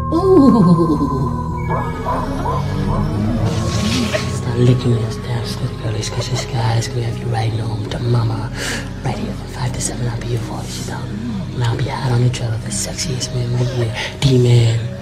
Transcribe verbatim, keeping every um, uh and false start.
Ooh. Start licking this damn slitty girlies, cause this guy is gonna have you riding home to mama. Right here from five to seven, I'll be your voice, you know. And I'll be out on the trail of the sexiest man in the year. D-Man.